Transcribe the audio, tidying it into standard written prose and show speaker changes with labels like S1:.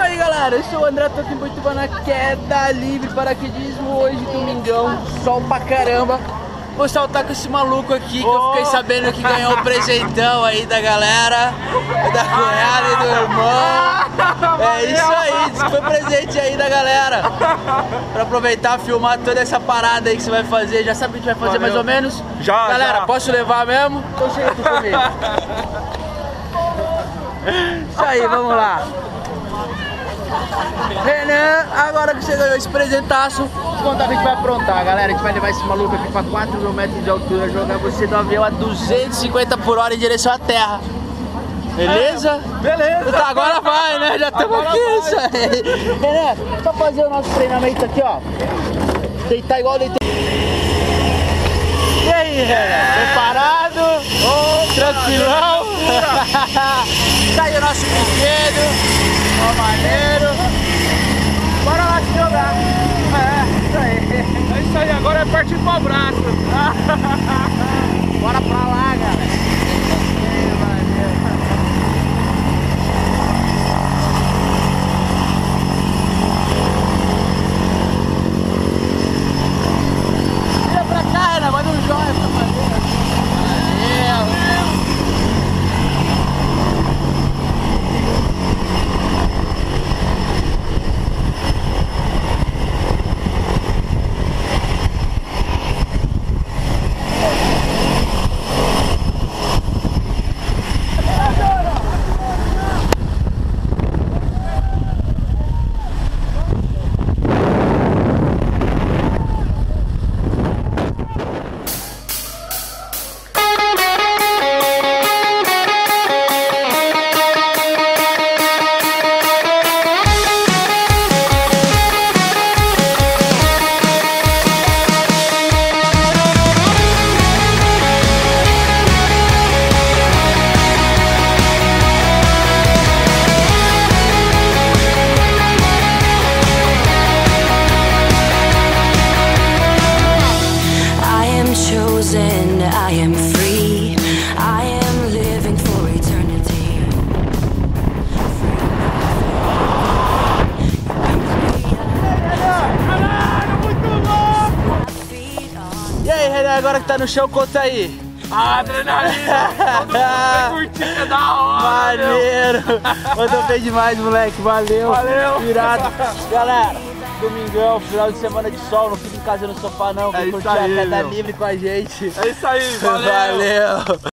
S1: aí galera, eu sou o André, tô aqui em Boituva na queda livre, paraquedismo hoje, domingão, sol pra caramba. Vou saltar com esse maluco aqui que eu fiquei sabendo que ganhou um presentão aí da galera, da cunhada e do irmão. É isso aí, diz que foi presente aí da galera. Pra aproveitar, filmar toda essa parada aí que você vai fazer. Já sabe o que a gente vai fazer mais ou menos?
S2: Já,
S1: galera,
S2: já.
S1: Posso levar mesmo? Então chega aqui comigo. Isso aí, vamos lá. Renan, agora que você ganhou esse presentaço, vou contar o que a gente vai aprontar, galera. A gente vai levar esse maluco aqui pra 4 mil metros de altura, jogar você do avião a 250 por hora em direção à terra. Beleza?
S2: Beleza.
S1: Tá, agora vai, né? Já estamos aqui, isso aí. Renan, só fazer o nosso treinamento aqui, ó. Deitar igual deitei. E aí, Renan? Preparado? Tranquilão? Tá aí o nosso brinquedo. Ó, maneiro. Bora lá se jogar. Isso aí.
S2: É isso aí, agora é partir pro abraço.
S1: Bora pra lá, galera. Vira pra cá, Renan, manda um joia pra fazer. Valeu.
S3: I am free. I am living for eternity.
S1: E aí, Renan, agora que tá no chão, conta aí.
S2: Adrenalina! Todo mundo curtindo, da hora!
S1: Maneiro! Mandou bem demais, moleque. Valeu!
S2: Valeu!
S1: Irado! Galera, domingão, final de semana de sol, não fica em casa no sofá não, vem curtir a queda livre com a gente.
S2: É isso aí, valeu!
S1: Valeu!